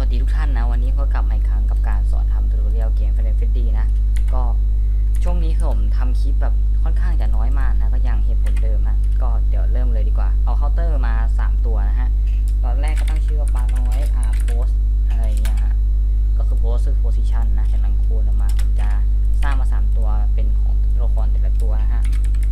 ดีทุกท่านนะวันนี้ก็กลับมาอีกครั้งกับการสอนทำทูตอเรียลเกม Final Fantasy นะก็ช่วงนี้ผมทำคลิปแบบค่อนข้างจะน้อยมากนะก็ยังเหตุผลเดิมนะก็เดี๋ยวเริ่มเลยดีกว่าเอาเคาน์เตอร์มา3ตัวนะฮะตอนแรกก็ตั้งชื่อว่าปลาน้อยโพสอะไรเงี้ยฮะก็คือโพสคือโพซิชันนะจากนั้นคูณออกมาผมจะสร้างมา3ตัวเป็นของตัวละครแต่ละตัวนะฮะ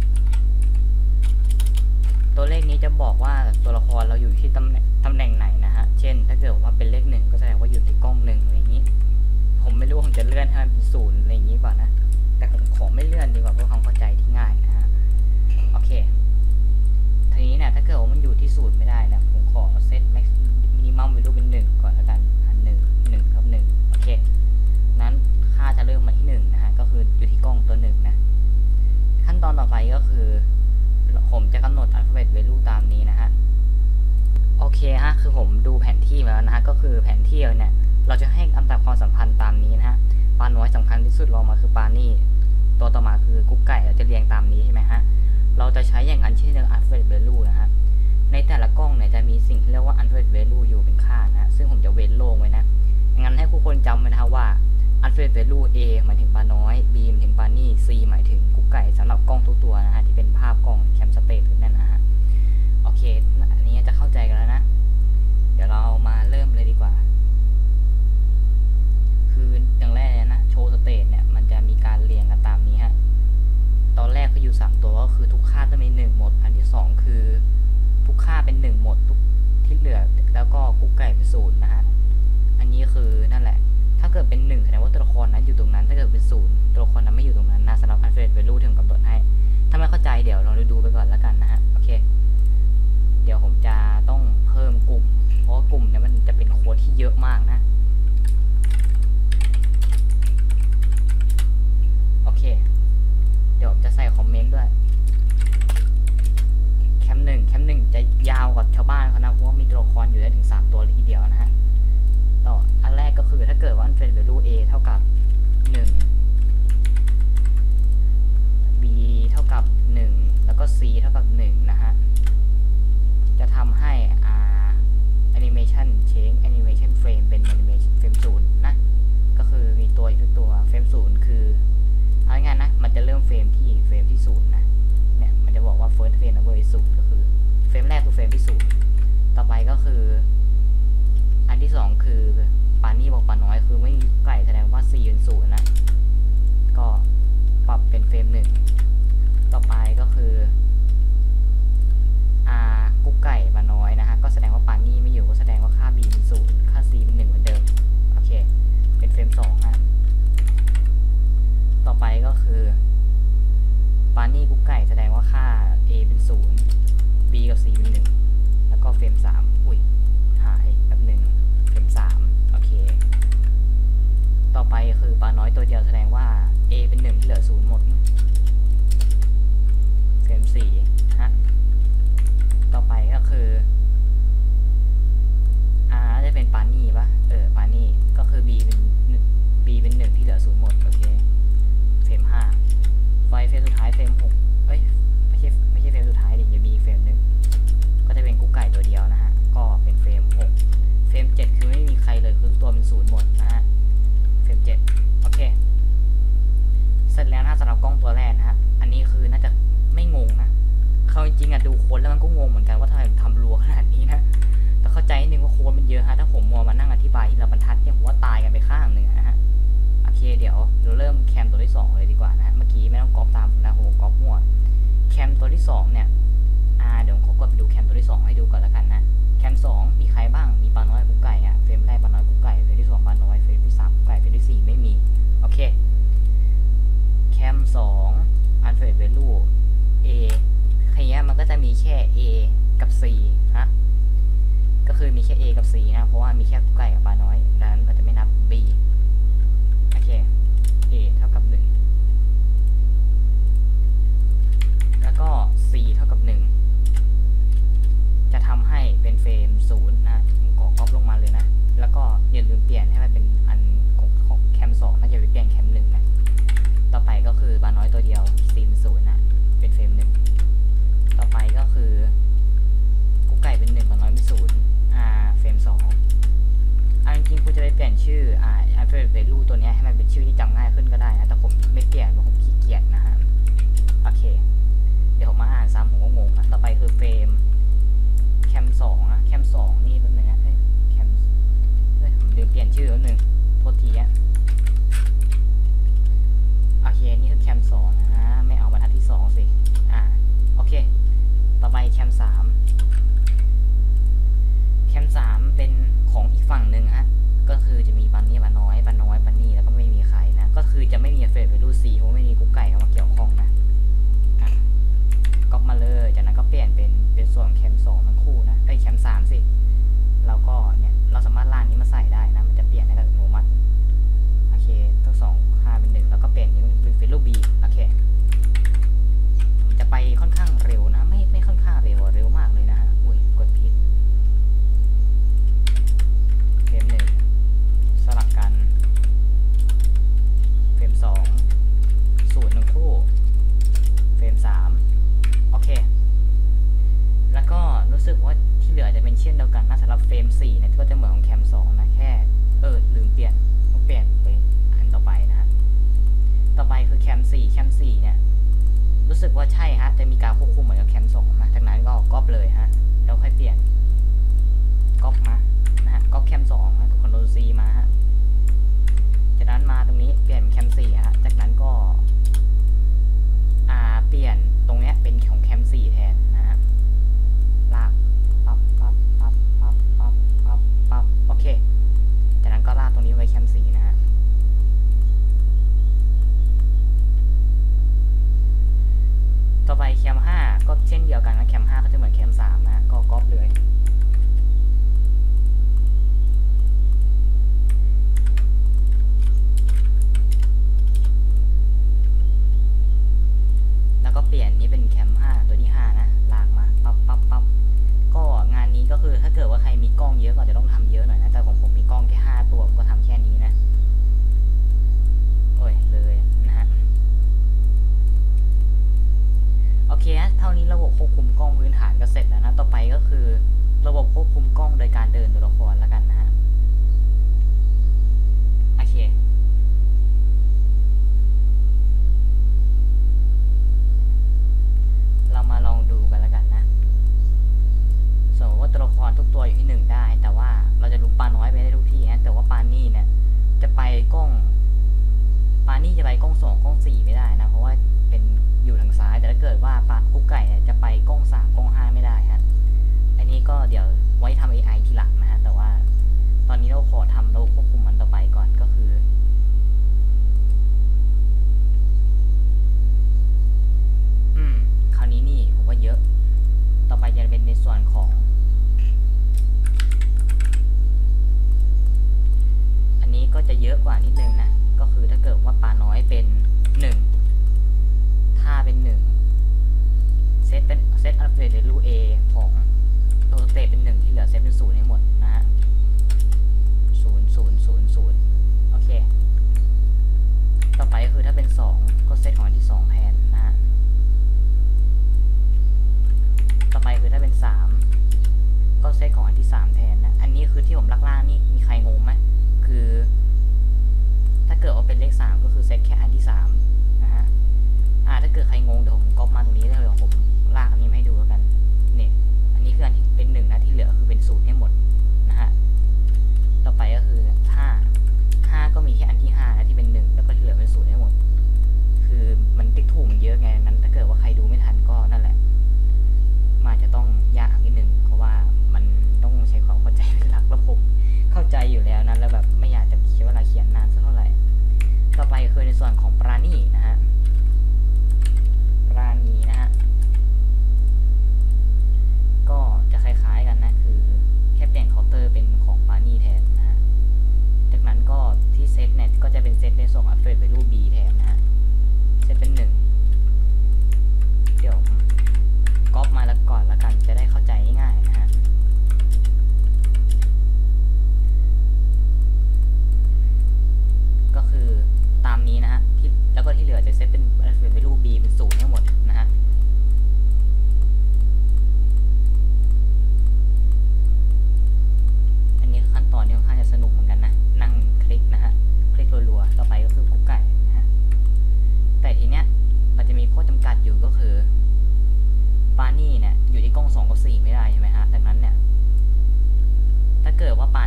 ตัวเลขนี้จะบอกว่าตัวละครเราอยู่ที่ตำแหน่งไหนนะฮะเช่นถ้าเกิดว่าเป็นเลข1ก็แสดงว่าอยู่ที่กล้อง1อะไรอย่างนี้ผมไม่รู้ผมจะเลื่อนให้มันเป็น0อะไรอย่างนี้ก่อนนะแต่ผมขอไม่เลื่อนดีกว่าเพื่อความเข้าใจที่ง่ายนะฮะโอเคทีนี้เนี่ยถ้าเกิดว่ามันอยู่ที่0ไม่ได้นะผมขอเซตแม็กซ์มินิมัมไว้รูปเป็น1ก่อนแล้วกัน1กับ1โอเคนั้นค่าจะเริ่มมาที่1นะฮะก็คืออยู่ที่กล้องตัว1นะขั้นตอนต่อไปก็คือผมจะกำหนด alphabet value ตามนี้นะฮะโอเคฮะคือผมดูแผนที่มาแล้วนะฮะก็คือแผนที่เนี่ยเราจะให้ลำดับความสัมพันธ์ตามนี้นะฮะปลาน้อยสำคัญที่สุดรองมาคือปลานี่ตัวต่อมาคือกุ๊กไก่เราจะเรียงตามนี้ใช่ไหมฮะเราจะใช้อย่างนั้นเช่นเดียวกับ alphabet value นะฮะในแต่ละกล้องเนี่ยจะมีสิ่งที่เรียกว่า alphabet value อยู่เป็นค่านะฮะซึ่งผมจะเว้นโล่งไว้นะงั้นให้ผู้คนจำไว้นะว่า alphabet value A หมายถึงปลาน้อย B หมายถึงปลานี่ C หมายถึงกุ๊กไก่สำหรับกล้องทุกตัวนะฮะที่เป็นภาพกล้องแคมสเตทนั่นนะฮะโอเคอันนี้จะเข้าใจกันแล้วนะเดี๋ยวเรามาเริ่มเลยดีกว่าคืออย่างแรกนะโชว์สเตทเนี่ยมันจะมีการเรียงกันตามนี้ฮะตอนแรกก็อยู่3ตัวก็คือทุกค่าต้องมี1หมดอันที่2คือทุกค่าเป็น1หมดทุกที่เหลือแล้วก็กุ๊กไก่เป็น0นะฮะอันนี้คือนั่นแหละถ้าเกิดเป็น1แสดงว่าตัวละครนั้นอยู่ตรงนั้นถ้าเกิดเป็น0ตัวละครนั้นไม่อยู่ตรงนั้นนะสำหรับ alphabet value ที่ผมกำหนดให้ถ้าไม่เข้าใจเดี๋ยวลองดูไปก่อนแล้วกันนะฮะโอเคเดี๋ยวผมจะต้องเพิ่มกลุ่มเพราะกลุ่มเนี่ยมันจะเป็นโค้ดที่เยอะมากนะโอเคเดี๋ยวผมจะใส่คอมเมนต์ด้วยแคมหนึ่งจะยาวกว่าชาวบ้านเขานะเพราะว่ามีตัวละครอยู่ได้ถึง3ตัวเลยทีเดียวนะฮะต่ออันแรกก็คือถ้าเกิดว่า alphabet value A เท่ากับ1 B เท่ากับ1แล้วก็ C เท่ากับ1นะฮะจะทำให้ animation change animation frame เป็น animation frame 0นะก็คือมีตัวอีกตัว frame 0คือเอาง่ายๆนะมันจะเริ่มเฟรมที่0นะเนี่ยมันจะบอกว่า first frame number 0ก็คือเฟรมแรกคือเฟรมที่0ต่อไปก็คืออันที่2คือปานี่บอกปาน้อยคือไม่มีไก่แสดงว่า C เป็น0นะก็ปรับเป็นเฟรม1ต่อไปก็คือกุ๊กไก่ปาน้อยนะฮะก็แสดงว่าปานี่ไม่อยู่ก็แสดงว่าค่า B เป็น0ค่า C เป็น1เหมือนเดิมโอเคเป็นเฟรม2ฮะต่อไปก็คือปานี่กุ๊กไก่แสดงว่าค่า A เป็น0 B กับ C เป็น1แล้วก็เฟรม3อุ้ยหายแบบ1เฟรม3โอเคต่อไปคือปาน้อยตัวเดียวแสดงว่า A เป็น1ที่เหลือ0หมดเฟรม4ฮะต่อไปก็คือจะเป็นปานี่ปะปานี่ก็คือ B เป็น1ที่เหลือ0หมดโอเคเฟรม5ไฟเฟรมสุดท้ายเฟรม6เอ้ยไม่ใช่เฟรมสุดท้ายดิจะมีเฟรมนึงก็จะเป็นกุ๊กไก่ตัวเดียวนะฮะก็เป็นเฟรม6เฟรม7คือไม่มีใครเลยคือตัวเป็น0หมดนะฮะเฟรม7โอเคเสร็จแล้วนะสำหรับกล้องตัวแรกนะฮะอันนี้คือน่าจะไม่งงนะเขาจริงๆดูโค้ดแล้วมันก็งงเหมือนกันว่าทำไมถึงทำรัวขนาดนี้นะแต่เข้าใจนิดนึงว่าโค้ดมันเยอะฮะถ้าผมมัวมานั่งอธิบายทีละบรรทัดเนี่ยผมว่าตายกันไปข้างหนึ่งนะฮะโอเคเดี๋ยวเราเริ่มแคมตัวที่2เลยดีกว่านะเมื่อกี้ไม่ต้องก๊อปตามผมนะโหก๊อปมั่วแคมตัวที่2เนี่ยเดี๋ยวผมขอกดไปดูแคมตัวที่2ให้ดูก่อนแล้วกันนะแคม2มีใครบ้างมีปลาน้อยกุ๊กไก่เฟรมแรกปลาน้อยกุ๊กไก่เฟรมที่2ปลาน้อยเฟรมที่3กุ๊กไก่เฟรมที่4ไม่มีโอเคแคม2 alphabet value Aมันก็จะมีแค่ A กับ C ฮะก็คือมีแค่ A กับ C นะเพราะว่ามีแค่กุ๊กไก่กับปลาน้อยดังนั้นเราจะไม่นับ B โอเค A เท่ากับ1แล้วก็ C เท่ากับ1จะทำให้เป็นเฟรม0นะผมก็ก๊อปลงมาเลยนะแล้วก็อย่าลืมเปลี่ยนให้มันเป็นอันของแคม2น่าจะไปเปลี่ยนแคม1นะต่อไปก็คือปลาน้อยตัวเดียว C เป็น0นะเป็นเฟรม1ต่อไปก็คือกุ๊กไก่เป็น1ปลาน้อยเป็น0เฟรม2จริงๆควรจะ favorite value ตัวนี้ให้มันเป็นชื่อที่จำง่ายขึ้นก็ได้นะแต่ผมไม่เปลี่ยนเพราะผมขี้เกียจนะฮะโอเคเดี๋ยวผมมาอ่านซ้ำผมก็งงนะต่อไปคือเฟรมแคม2นะแคม2นี่แป๊บนึงนะแคมผมลืมเปลี่ยนชื่อแล้วนึงโทษทีอะโอเคนี่คือแคม2นะไม่เอาบรรทัดที่2สิโอเคต่อไปแคม3เป็นของอีกฝั่งหนึ่งฮะก็คือจะมีบันนี่บันน้อยบันนี่แล้วก็ไม่มีใครนะก็คือจะไม่มีเฟรดเวลูซีเพราะไม่มีกุ๊กไก่เข้ามาเกี่ยวข้องนะก๊อปมาเลยจากนั้นก็เปลี่ยนเป็นส่วนแคม2ทั้งคู่นะแคม3สิแล้วก็เนี่ยเราสามารถล่างนี้มาใส่ได้นะมันจะเปลี่ยนได้อัตโนมัติโอเคทั้ง2ค่าเป็น1แล้วก็เปลี่ยนนี้เป็นรูป B โอเคผมจะไปค่อนข้างเร็วนะไม่ค่อนข้างเร็วมากเลยนะฮะอุ้ยกดผิดเฟรม1สลับกันเฟรม2สูตรทั้งคู่เฟรม3โอเคแล้วก็รู้สึกว่าที่เหลือจะเป็นเช่นเดียวกันนะสำหรับเฟรม4เนี่ยก็จะเหมือนของแคม2นะแค่ลืมเปลี่ยนต้องเปลี่ยนไปอันต่อไปนะฮะต่อไปคือแคม4เนี่ยรู้สึกว่าใช่ฮะจะมีการควบคุมเหมือนกับแคม2นะจากนั้นก็ก๊อปเลยฮะแล้วค่อยเปลี่ยนก๊อปมานะฮะก๊อปแคม2นะคอนโทรล C มาฮะจากนั้นมาตรงนี้เปลี่ยนแคม4ฮะจากนั้นก็เปลี่ยนตรงเนี้ยเป็นของแคม4แทนนะฮะลากปั๊บโอเคจากนั้นก็ลากตรงนี้ไว้แคม4นะฮะต่อไปแคม5ก็เช่นเดียวกันนะแคม5ก็จะเหมือนแคม3นะฮะก็ก๊อปเลยแล้วก็เปลี่ยนนี้เป็นแคม5ตัวที่5นะลากมาปั๊บก็งานนี้ก็คือถ้าเกิดว่าใครมีกล้องเยอะก็จะต้องทำเยอะหน่อยนะแต่ของผมมีกล้องแค่5ตัวผมก็ทำแค่นี้นะโอ้ยเลยนะฮะโอเคเท่านี้ระบบควบคุมกล้องพื้นฐานก็เสร็จแล้วนะต่อไปก็คือระบบควบคุมกล้องโดยการเดินตัวละครแล้วกันนะฮะโอเคเรามาลองดูกันแล้วกันนะสมมติว่าตัวละครทุกตัวอยู่ที่1ได้แต่ว่าเราจะรู้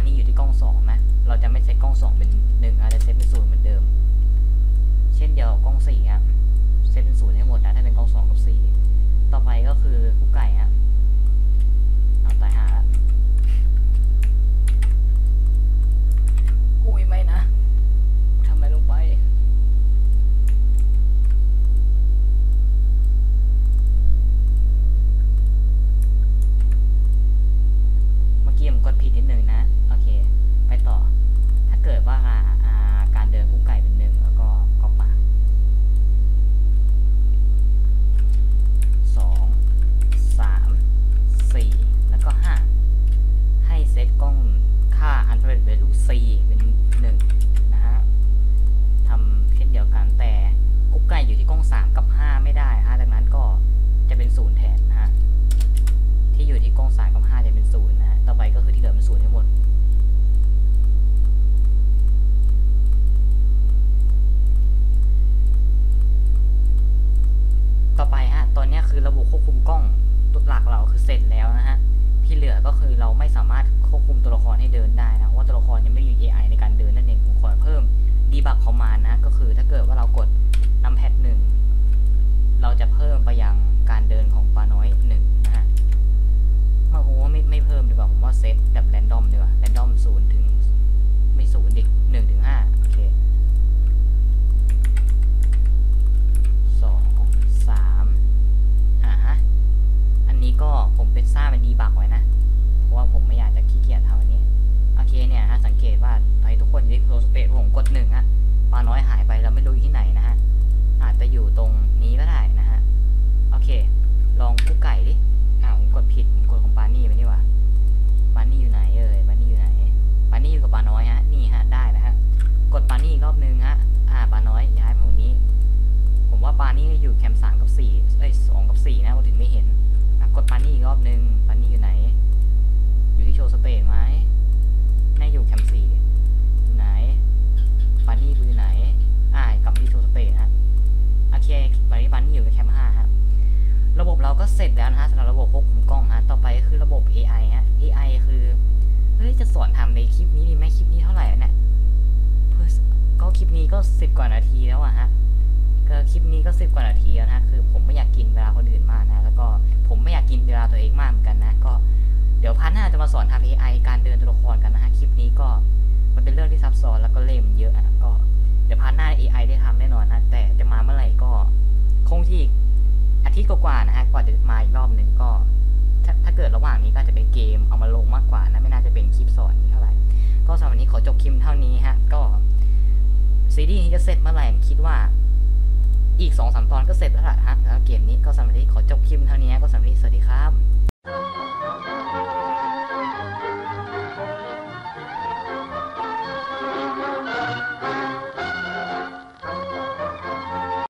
นี่อยู่ที่กล้องสองนะเราจะไม่เซตกล้องสองเป็นหนึ่งอาจจะเซตเป็นศูนย์เหมือนเดิมเช่นเดียวกับกล้องสี่ฮะเซตเป็นศูนย์ให้หมดนะถ้าเป็นกล้องสองกับสี่ต่อไปก็คือกุ๊กไก่ฮะเอาตายหาละอุ้ยไม่นะทำอะไรลงไปเมื่อกี้ผมกดผิดนิดนึงนะโอเคไปต่อถ้าเกิดว่าการเดินกุ๊กไก่เป็นหนึ่งแล้วก็ก๊อปมา2 3 4แล้วก็5ให้เซตกล้องค่า Unpredicted Value C เป็น1นะฮะทำเช่นเดียวกันแต่กุ๊กไก่อยู่ที่กล้อง3กับ5ไม่ได้ฮะดังนั้นก็จะเป็น0แทนนะฮะที่อยู่ที่กล้อง3กับ5จะเป็น0นะฮะต่อไปก็คือที่เหลือเป็น0ทั้งหมดต่อไปฮะตอนนี้คือระบบควบคุมกล้องตัวหลักเราคือเสร็จแล้วนะฮะที่เหลือก็คือเราไม่สามารถควบคุมตัวละครให้เดินได้นะเพราะว่าตัวละครยังไม่มี AI ในการเดินนั่นเองผมขอเพิ่ม debug command นะก็คือถ้าเกิดว่าเรากด numpad 1เราจะเพิ่มไปยังการเดินของปลาน้อย1นะฮะมาโอ้ไม่เพิ่มดีกว่าผมว่าเซตแบบ random ดีกว่า random 0 ถึงไม่0ดิ1 ถึง 5โอเคอันนี้ก็ผมเป็นสร้างเป็นดีบักไว้นะเพราะว่าผมไม่อยากจะขี้เกียจทำอันนี้โอเคเนี่ยฮะสังเกตว่าตอนนี้ทุกคนอยู่ที่โพสเตทผมกด1ฮะปลาน้อยหายไปแล้วไม่รู้อยู่ที่ไหนนะฮะอาจจะอยู่ตรงนี้ก็ได้นะฮะโอเคลองกุ๊กไก่ดิผมกดผิดผมกดของปานี่ไปนี่ว่าปานี่อยู่ไหนปานี่อยู่ไหนปานี่อยู่กับปลาน้อยฮะนี่ฮะได้นะฮะกดปานี่อีกรอบนึงฮะปลาน้อยย้ายมาตรงนี้ผมว่าปานี่อยู่แคม3กับ4 2กับ4นะผมถึงไม่เห็นกดปานี่อีกรอบนึงปานี่อยู่ไหนอยู่ที่โชว์สเตจไหมน่าอยู่แคม4อยู่ไหนปานี่อยู่ไหนกลับที่โชว์สเตจฮะโอเคตอนนี้ปานี่อยู่กับแคม5ฮะระบบเราก็เสร็จแล้วนะฮะสำหรับระบบควบคุมกล้องฮะต่อไปก็คือระบบ AI ฮะ AI คือจะสอนทำในคลิปนี้ดีไหมคลิปนี้เท่าไหร่เนี่ยก็คลิปนี้ก็10 กว่านาทีแล้วอะฮะคลิปนี้ก็10 กว่านาทีแล้วนะคือผมไม่อยากกินเวลาคนอื่นมากนะแล้วก็ผมไม่อยากกินเวลาตัวเองมากเหมือนกันนะก็เดี๋ยวพาร์ทหน้าจะมาสอนทำ AI การเดินตัวละครกันนะฮะคลิปนี้ก็มันเป็นเรื่องที่ซับซ้อนแล้วก็เล่มเยอะก็เดี๋ยวพาร์ทหน้า AI ได้ทำแน่นอนนะแต่จะมาเมื่อไหร่ก็คงที่อาทิตย์กว่าๆนะฮะกว่าจะมาอีกรอบนึงก็ถ้าเกิดระหว่างนี้ก็จะเป็นเกมเอามาลงมากกว่านะไม่น่าจะเป็นคลิปสอนนี้เท่าไหร่ก็สำหรับวันนี้ขอจบคลิปเท่านี้ฮะก็ซีรีส์นี้จะเสร็จเมื่อไหร่คิดว่าอีก 2-3 ตอนก็เสร็จแล้วล่ะฮะ